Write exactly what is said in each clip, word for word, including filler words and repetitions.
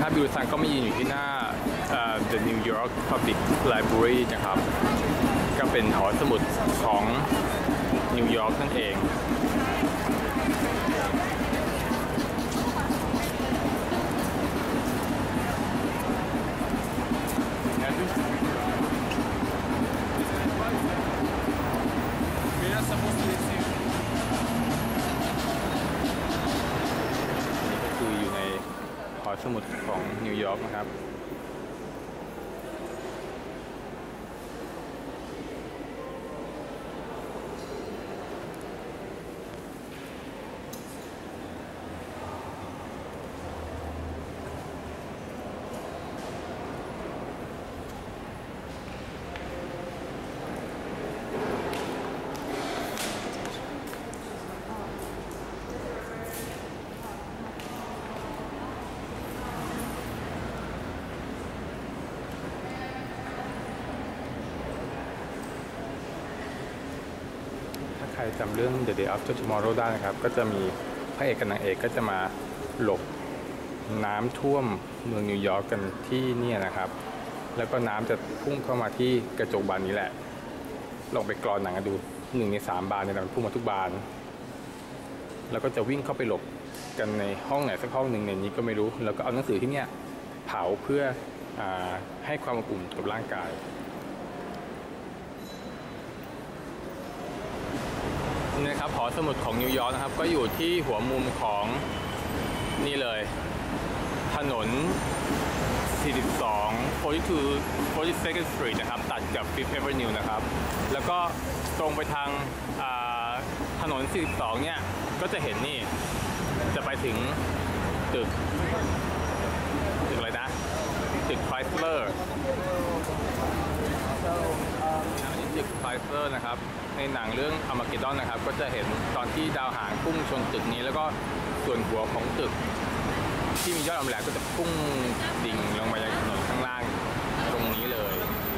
นะครับบิวซังก็มายืนอยู่ที่หน้า The New York Public Library นะครับก็เป็นหอสมุดของนิวยอร์กนั่นเองสมุดของนิวยอร์กนะครับใครจำเรื่อง The Day After Tomorrow ได้นะครับก็จะมีพระเอกกับนางเอกก็จะมาหลบน้ำท่วมเมืองนิวยอร์กกันที่นี่นะครับแล้วก็น้ำจะพุ่งเข้ามาที่กระจกบานนี้แหละลองไปกรอนหนังกันดูหนึ่งในสามบานเนี่ยมันพุ่งมาทุกบานแล้วก็จะวิ่งเข้าไปหลบกันในห้องไหนสักห้องหนึ่งในนี้ก็ไม่รู้แล้วก็เอาหนังสือที่เนี่ยเผาเพื่ออ่าให้ความอบอุ่นกับร่างกายนี่นะครับหอสมุดของนิวยอร์กนะครับก็อยู่ที่หัวมุมของนี่เลยถนนสี่สิบสองสี่สิบสอง forty-second Street นะครับตัดกับ Fifth Avenue นะครับแล้วก็ตรงไปทางถนนสี่สิบสองเนี่ยก็จะเห็นนี่จะไปถึงตึกตึกอะไรนะตึก Chrysler ตึก Chrysler นะครับในหนังเรื่อง Armageddon นะครับก็จะเห็นตอนที่ดาวหางพุ่งชนตึกนี้แล้วก็ส่วนหัวของตึกที่มียอดอัมแหลมก็จะพุ่งดิ่งลงมายังถนนข้างล่างตรงนี้เลย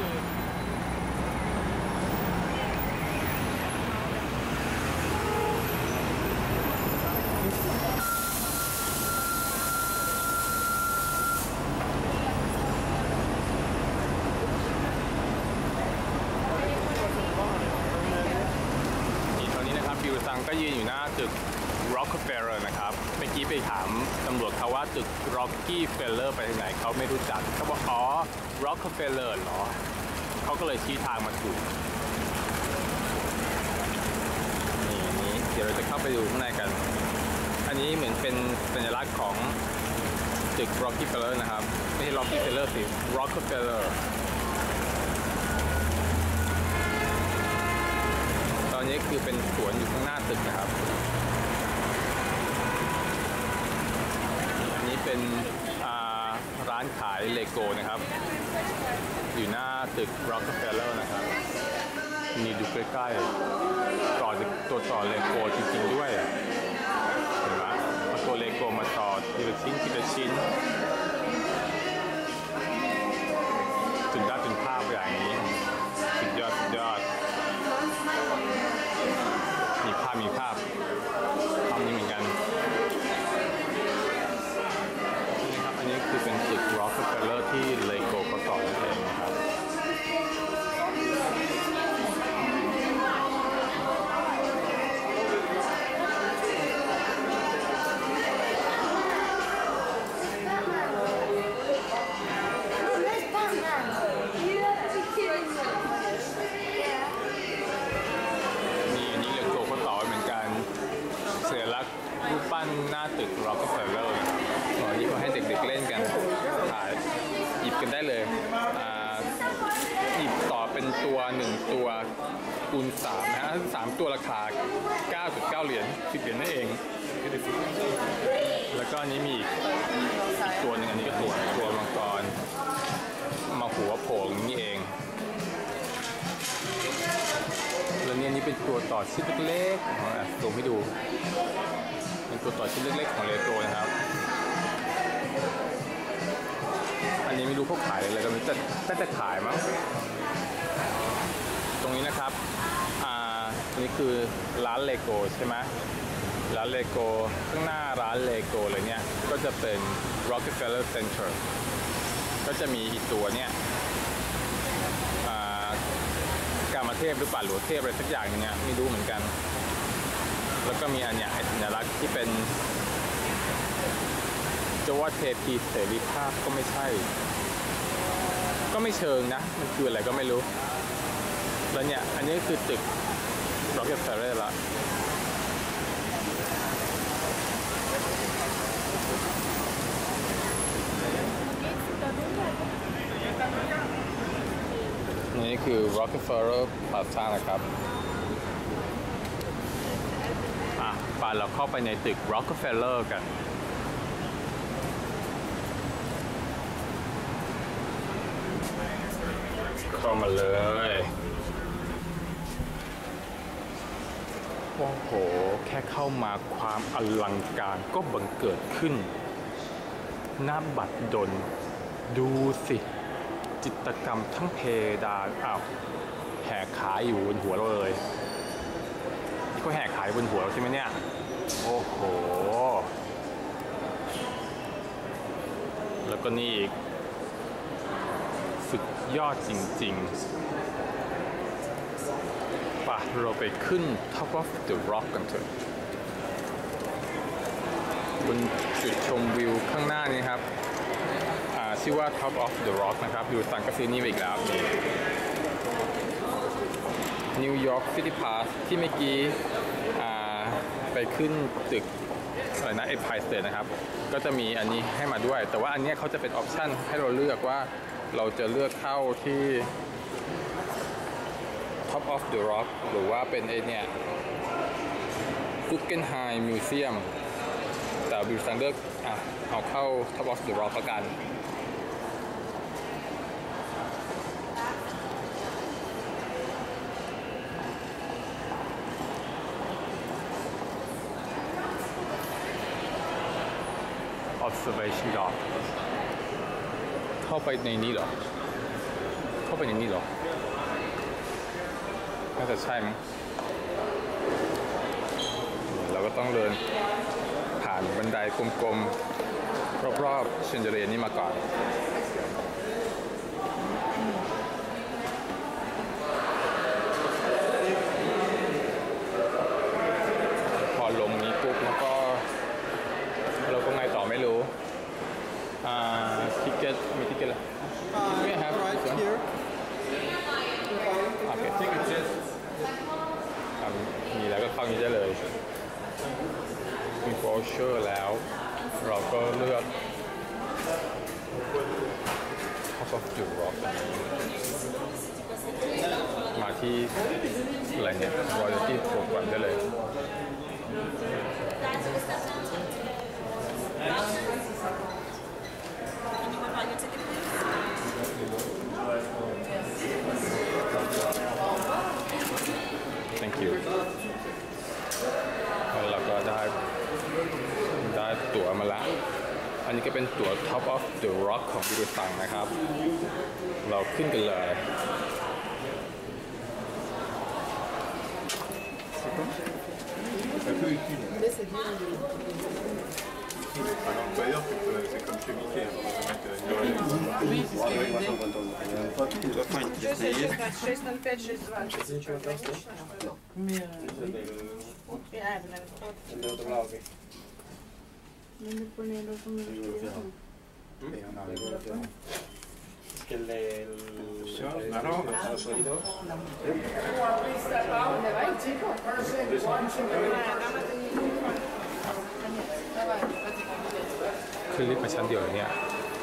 บิวซังก็ยืนอยู่หน้าตึก Rockefeller นะครับเมื่อกี้ไปถามตำรวจเขาว่าตึก Rockefeller ไปทางไหนเขาไม่รู้จักเขาบอกอ๋อ Rockefeller เหรอเขาก็เลยชี้ทางมาถูกนี่นี้เดี๋ยวเราจะเข้าไปดูข้างในกันอันนี้เหมือนเป็นสัญลักษณ์ของตึก Rockefeller นะครับไม่ใช่ Rockefeller สิ Rockefellerตอนนี้คือเป็นสวนอยู่ข้างหน้าตึกนะครับอันนี้เป็นร้านขายเลโก้นะครับอยู่หน้าตึก Rockefeller นะครับนี่ดูใกล้ๆต่อตัวต่อเลโก้จริงๆด้วยเห็นไหมเอาตัวเลโก้มาต่อทีละชิ้นทีละชิ้นจนได้เป็นภาพอย่างนี้สุดยอดสุดยอดมีภาพมีภาพทำนี้เหมือนกันนี่ครับอันนี้คือเป็นตึก Rockefeller ที่เลโก้ประกอบนั่นเองนะครับหน้าตึก Rockefeller อ๋อนี่เขาให้เด็กๆเล่นกันถ่ายหยิบกันได้เลยหยิบต่อเป็นตัวหนึ่งตัวคูณสามนะฮะสามตัวราคา เก้าจุดเก้า เหรียญสิบเหรียญนั่นเองแล้วก็อันนี้มีอีกตัวหนึ่งอันนี้ก็ตัวตัวมังกรมาหัวโผล่นี่เองแล้วนี่อันนี้เป็นตัวต่อชิ้นเล็กๆอ่ะซูมให้ดูเป็นตัวต่อชิ้นเล็กๆของเลโก้นะครับอันนี้ไม่รู้เขาขายอะไรกันจะน่าจะขายมั้งตรงนี้นะครับอ่านี่คือร้านเลโก้ใช่ไหมร้านเลโก้ข้างหน้าร้านเลโก้เลยเนี่ยก็จะเป็น Rockefeller Center ก็จะมีอีกตัวเนี่ยกามเทพหรือป่าหลวงเทพอะไรสักอย่างนึงเนี่ยไม่รู้เหมือนกันแล้วก็มีอันเนี้ยไอสัญลักษณ์ที่เป็นจะว่าเทพีเสรีภาพก็ไม่ใช่ก็ไม่เชิงนะมันคืออะไรก็ไม่รู้แล้วเนี่ยอันนี้คือตึก Rockefeller ละนี่คือ Rockefeller Plaza นะครับอ่ะไปเราเข้าไปในตึก Rockefeller กันเข้ามาเลยโอ้โหแค่เข้ามาความอลังการก็บังเกิดขึ้นหน้าบัดดลดูสิจิตรกรรมทั้งเพดานอ้าวแหกขายอยู่บนหัวเราเลยนี่ก็แหกขายบนหัวเราใช่ไหมเนี่ยโอ้โหแล้วก็นี่อีกสุดยอดจริงๆป่ะเราไปขึ้น Top of the Rock กันเถอะบนจุดชมวิวข้างหน้านี้ครับชื่อว่า Top of the Rock นะครับอยู่สังกะสีนี่อีกแล้วนี่ New York City Pass ที่เมื่อกี้ไปขึ้นตึกอะไรนะ Empire State นะครับก็จะมีอันนี้ให้มาด้วยแต่ว่าอันนี้เขาจะเป็นออปชั่นให้เราเลือกว่าเราจะเลือกเข้าที่ Top of the Rock หรือว่าเป็นไอเนี่ย Guggenheim Museum แต่บิวซังเลือกอ่ะเอาเข้า Top of the Rock แล้วกันobservation dock เข้าไปในนี้เหรอเข้าไปในนี้เหรอน่าจะใช่มั้งเราก็ต้องเดินผ่านบันไดกลมๆรอบๆเชนเดอเรียนี้มาก่อนพอลงนี้ปุ๊บแล้วก็เราก็ไงต่อไม่รู้อ่าทิเก็ตมีทิเก็ตเหรอไม่ครับโอเคมีแล้วก็เข้านี้ได้เลยมีโบรชัวร์แล้วเราก็เลือก Top of the Rock มาที่อะไรเนี่ย Royalty Program ได้เลยThank you แล้วเราก็ได้ได้ตั๋วมาละอันนี้ก็เป็นตั๋ว Top of the Rock ของบิรุซังนะครับเราขึ้นกันเลย D'ailleurs, c'est comme chez Mickey. Oui, c'est ce que шесть ноль пять шесть двадцать. Mais que el del los oídos ¿Dónde va el chico? Давай, ขึ้นลิฟต์มาชั้นเดียวเลยเนี่ย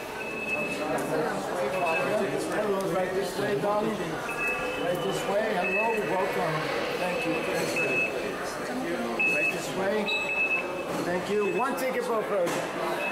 Hello, right this way, darling. Right this way. Hello, welcome. Thank you. Right this way. Thank you. One ticket for further.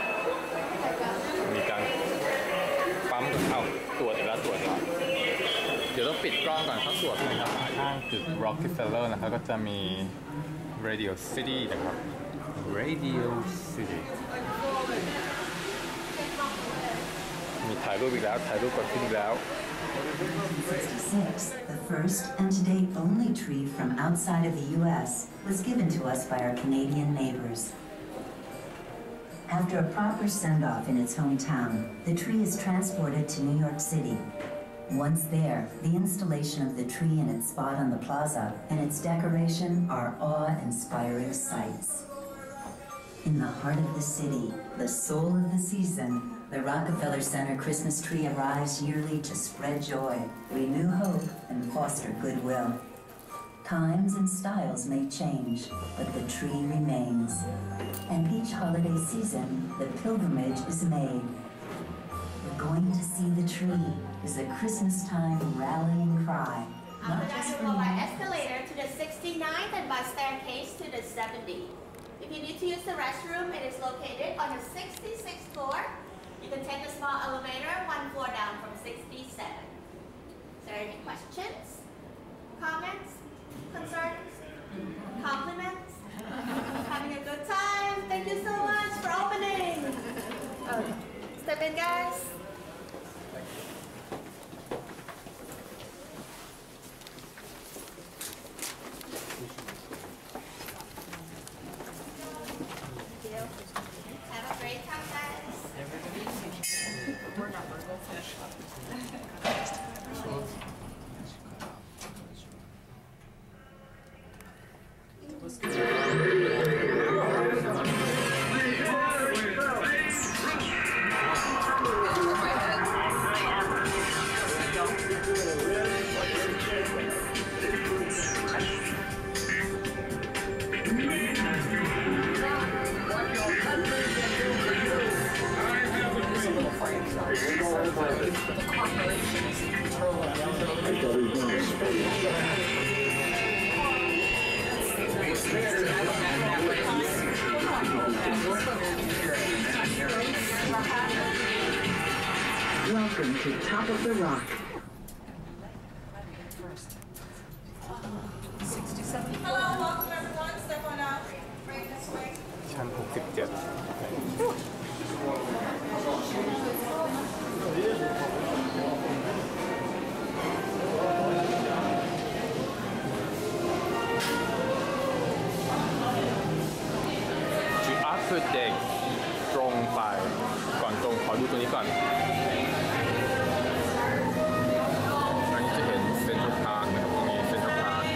มีการปั๊มเอาตรวจอีกแล้วตรวจก่อนเดี๋ยวต้องปิดกล้องก่อนเขาตรวจเลยครับข้างตึก Rockefeller นะครับก็จะมี Radio City นะครับ Radio City มีถ่ายรูปอีกแล้วถ่ายรูปก่อนขึ้นอีกแล้ว nineteen sixty-six, the first and to date only tree from outside of the U S was given to us by our Canadian neighbors. After a proper send-off in its hometown, the tree is transported to New York City. Once there, the installation of the tree in its spot on the plaza and its decoration are awe-inspiring sights. In the heart of the city, the soul of the season, the Rockefeller Center Christmas tree arrives yearly to spread joy, renew hope, and foster goodwill. Times and styles may change, but the tree remains. And each holiday season, the pilgrimage is made. We're going to see the tree is a Christmas time rallying cry. Not just for by escalator to the sixty-ninth and by staircase to the seventieth. If you need to use the restroom, it is located on the sixty-sixth floor. You can take the small elevator one floor down from sixty-seven. Is there any questions, comments, concerns, compliments? Having a good time? Thank you so much for opening. Oh, step in, guys. Have a great time, guys. We're not Welcome to Top of the Rock. Hello, welcome everyone. Step on out. Right this way. ชั้นหกสิบเจ็ด จุดอัพคือเด็กตรงไปก่อนตรงขอดูตัวนี้ก่อนอันนี้จะเห็นเซ็นทรัลพาร์คนะครับตรงนี้เซ็นทรัลพาร์ค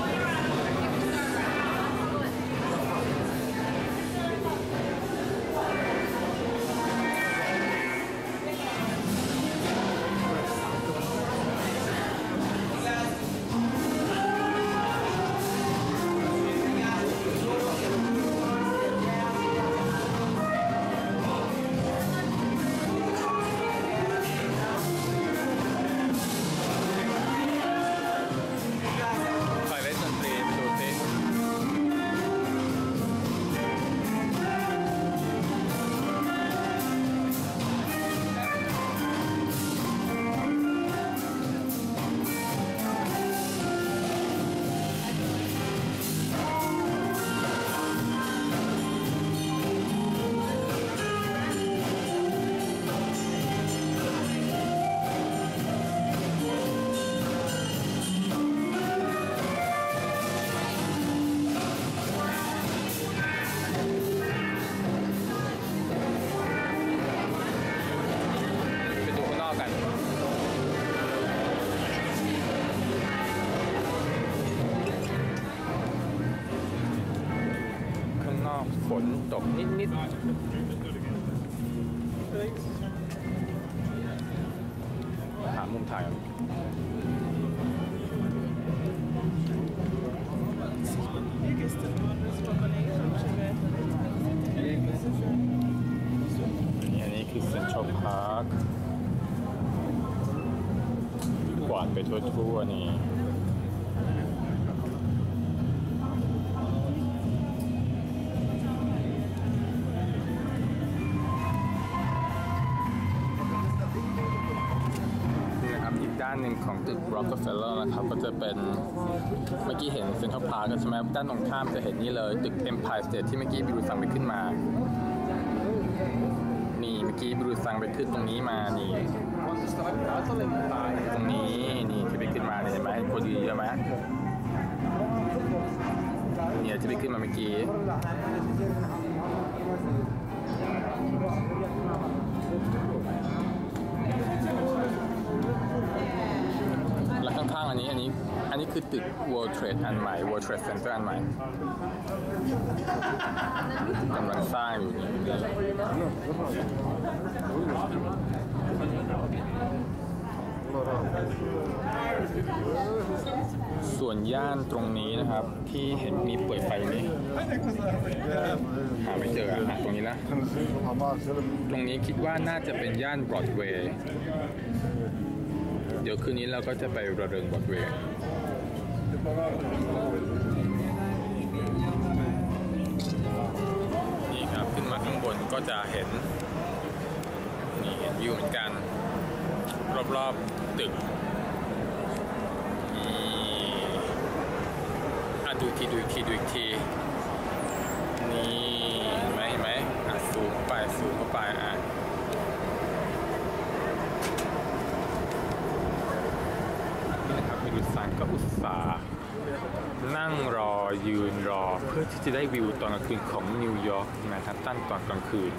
ใครเล่นดนตรีดูสิ ไปดูข้างนอกกัน ข้างนอกฝนตกนิดๆ หามุมถ่ายก่อนอันนี้คือเซ็นทรัลพาร์คกวาดไปทั่วๆนี่ นะครับอีกด้านหนึ่งของตึก Rockefeller นะครับก็จะเป็นเมื่อกี้เห็นเซ็นทรัลพาร์คใช่ไหมด้านตรงข้ามจะเห็นนี่เลยตึก Empire State ที่เมื่อกี้บิรูซังไปขึ้นมานี่เมื่อกี้บิรูซังไปขึ้นตรงนี้มานี่ตรงนี้นี่ที่ไปขึ้นมาเนี่ยเห็นไหมคนยืนเยอะไหมเนี่ยที่ไปขึ้นมาเมื่อกี้แล้วข้างๆอันนี้อันนี้อันนี้คือตึก World Trade อันใหม่ World Trade Center อันใหม่กำลังสร้างอยู่ส่วนย่านตรงนี้นะครับที่เห็นมีเปิดไฟนี้หาไม่เจออ่ะตรงนี้นะตรงนี้คิดว่าน่าจะเป็นย่านบรอดเวย์เดี๋ยวคืนนี้เราก็จะไประเริงบรอดเวย์นี่ครับขึ้นมาข้างบนก็จะเห็นนี่เห็นวิวเหมือนกันรอบๆตึกอ่ะดูอีกทีดูอีกทีดูอีกทีนี่เห็นไหมเห็นไหมอ่ะสูงเข้าไปสูงเข้าไปอ่ะนี่นะครับมีดุสันก็อุตส่าห์นั่งรอยืนรอเพื่อที่จะได้วิวตอนกลางคืนของนิวยอร์กนะครับตั้งตอนกลางคืน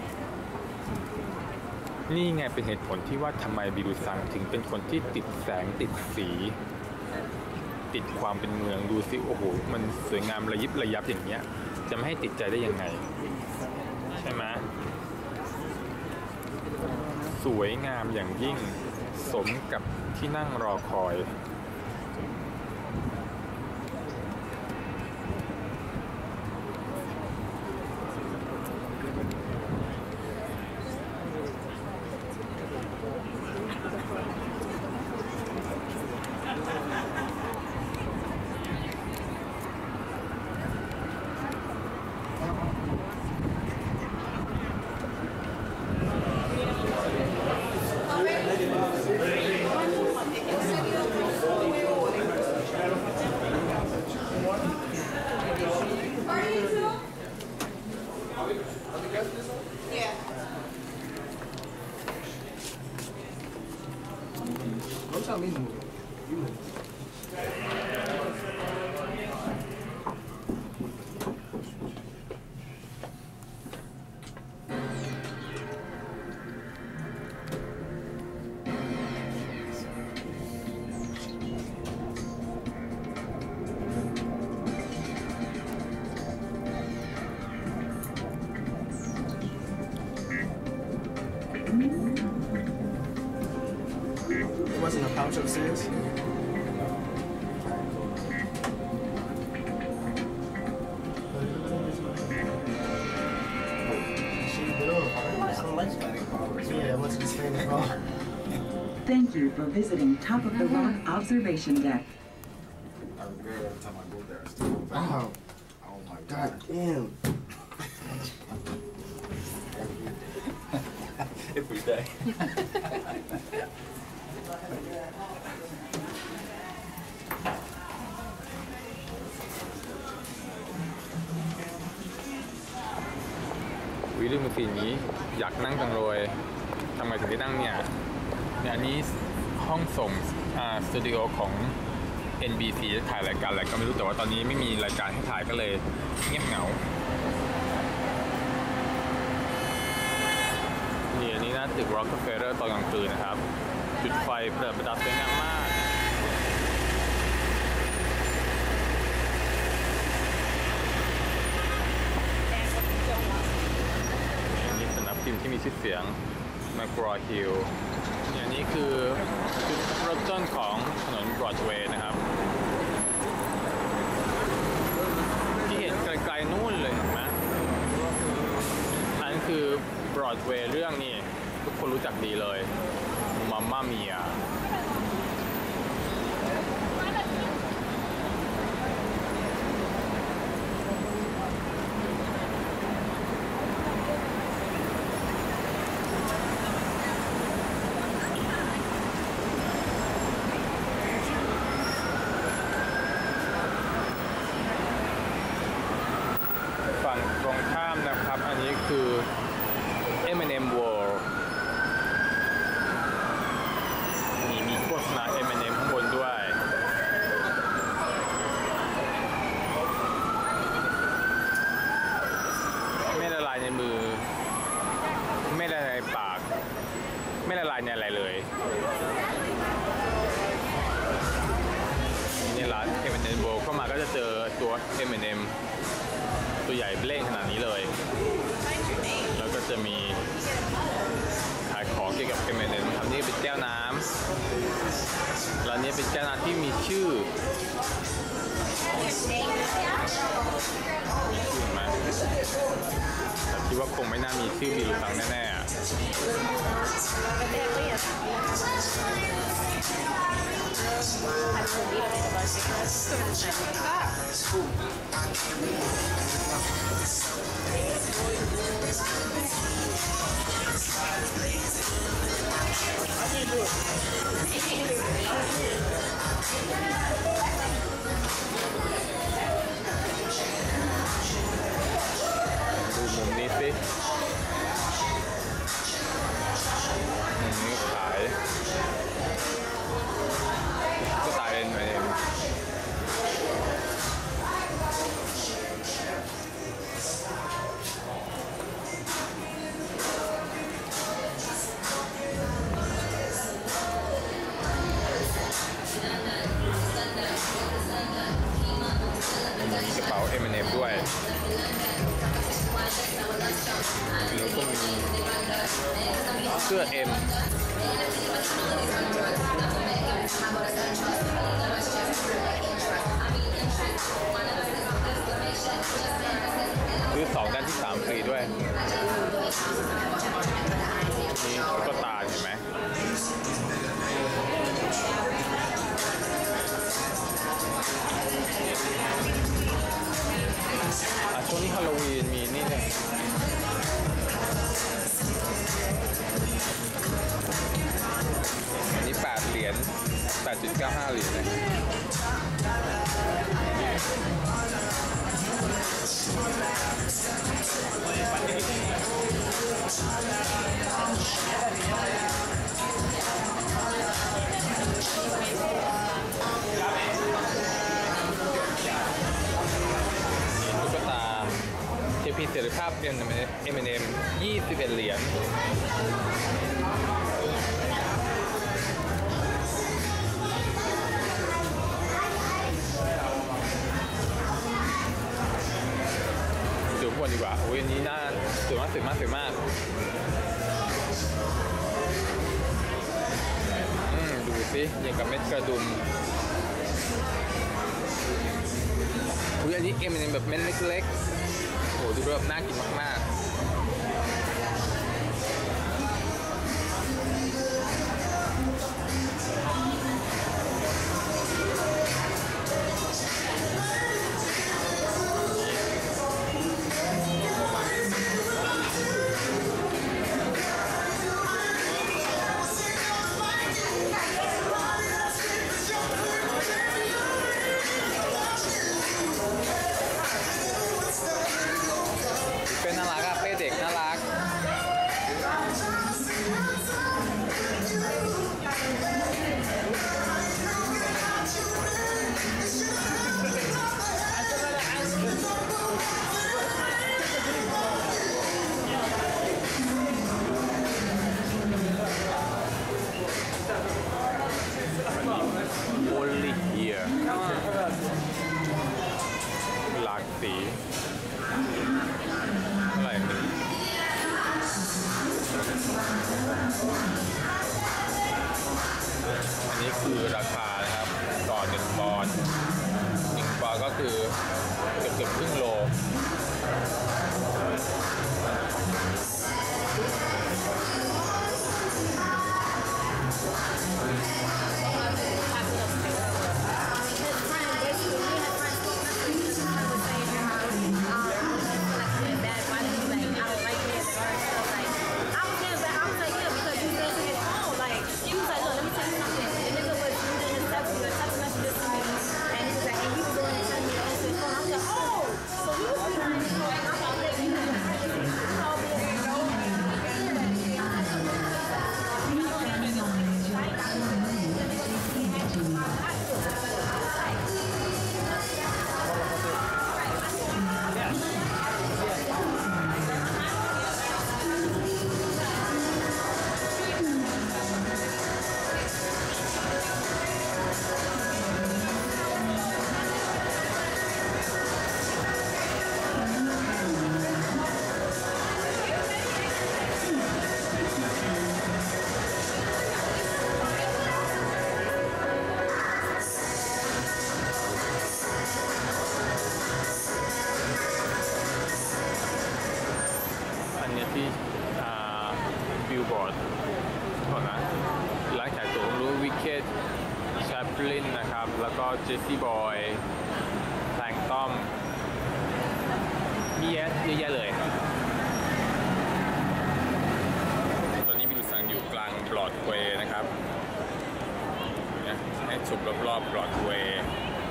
นี่ไงเป็นเหตุผลที่ว่าทำไมบิดูซังถึงเป็นคนที่ติดแสงติดสีติดความเป็นเมืองดูสิโอ้โหมันสวยงามระยิบระยับอย่างเงี้ยจะไม่ให้ติดใจได้ยังไงใช่ไหมสวยงามอย่างยิ่งสมกับที่นั่งรอคอย Wasn't a pouch upstairs. Thank you for visiting Top of the Rock Observation Deck. I regret every time I go there. I still go back. Oh, Oh my God god. damn. Every day. วิลลี่มูซีนนี้อยากนั่งจังเลยทำไมถึงได้นั่งเนี่ยเนี่ยอันนี้ห้องส่งอ่าสตูดิโอของ เอ็น บี ซี ถ่ายรายการอะไรก็ไม่รู้แต่ว่าตอนนี้ไม่มีรายการให้ถ่ายก็เลยเงียบเหงานี่อันนี้นะตึก Rockefeller ตอนกลางคืนนะครับจุดไฟประดับสวยงามมากนี่สำนักพิมพ์ที่มีชื่อเสียง McGraw-Hill เนี่ยนี่คือจุดเริ่มต้นของถนนบรอดเวย์นะครับที่เห็นไกลๆนู่นเลยเห็นไหมอันนคือบรอดเวย์เรื่องนี้ทุกคนรู้จักดีเลยมัมม่าเมียฝั่งตรงข้ามนะครับ อันนี้คือ เอ็ม แอนด์ เอ็ม World เอ็ม แอนด์ เอ็ม ตัวใหญ่เล่งขนาดนี้เลยแล้วก็จะมีขายของเกี่ยวกับ เอ็ม แอนด์ เอ็ม ครับนี่เป็นแก้วน้ำแล้วนี้เป็นแก้วน้ำที่มีชื่อมีชื่อไหมแต่คิดว่าคงไม่น่ามีชื่อมีรูตังแน่ๆอ่ะดูมุมนี้สิมุมนี้ขายก็ตายเป็นเองมีกระเป๋า เอ็ม แอนด์ เอ็ม ด้วยแล้วก็มีเสื้อ M ซื้อสองด้านที่สามฟรีด้วยนี่ก็ตาเห็นไหมช่วงนี้ฮาโลวีนมีนี่เนี่ยอันนี้แปดเหรียญ แปดจุดเก้าห้า เหรียญเลยเทพีเสรีภาพเป็น เอ็ม แอนด์ เอ็ม ยี่สิบเอ็ดเหรียญดูพวกดีกว่าโอ้ยอันนี้น่าสวยมากสวยมากสวยมากอืมดูสิอย่างกับเม็ดกระดุมอุ้ยอันนี้ เอ็ม แอนด์ เอ็ม แบบเม็ดเล็กๆโอ้ดูแบบน่ากินมากๆเป็นน่ารักอะเป้เด็กน่ารักโอลิเฮียหลากสีอะไรที่บิลบอร์ดก่อนนะร้านขายตั๋วรู้วิกเก็ตแชปลินนะครับแล้วก็เจสซี่บอยแพลงตอมมีเยอะเยอะแยะเลยตอนนี้บิลสังอยู่กลางบรอดเวย์นะครับให้ชมรอบๆบรอดเวย์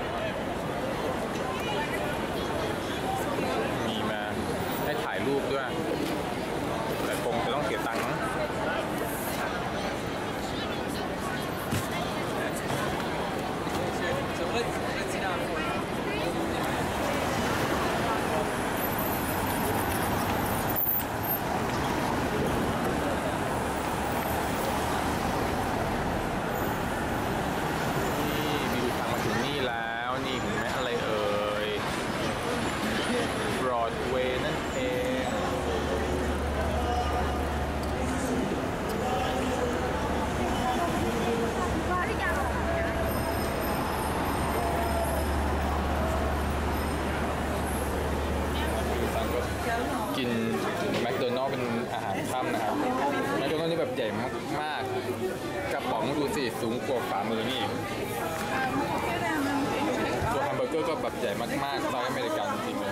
มีมาให้ถ่ายรูปด้วยแต่คงจะต้องเสียตังค์ So let's let's sit down for นี่บิวทางมาถึงนี่แล้วนี่เห็นไหมอะไรเอ่ยบรอดเวย์นั่นเองกินแมคโดนัลด์เป็นอาหารค่ำนะครับแมคโดนัลด์นี่แบบใหญ่มากๆกระป๋องดูสิสูงกว่าฝ่ามือนี่ตัวแฮมเบอร์เกอร์ก็แบบใหญ่มากๆสไตล์อเมริกันจริงเลย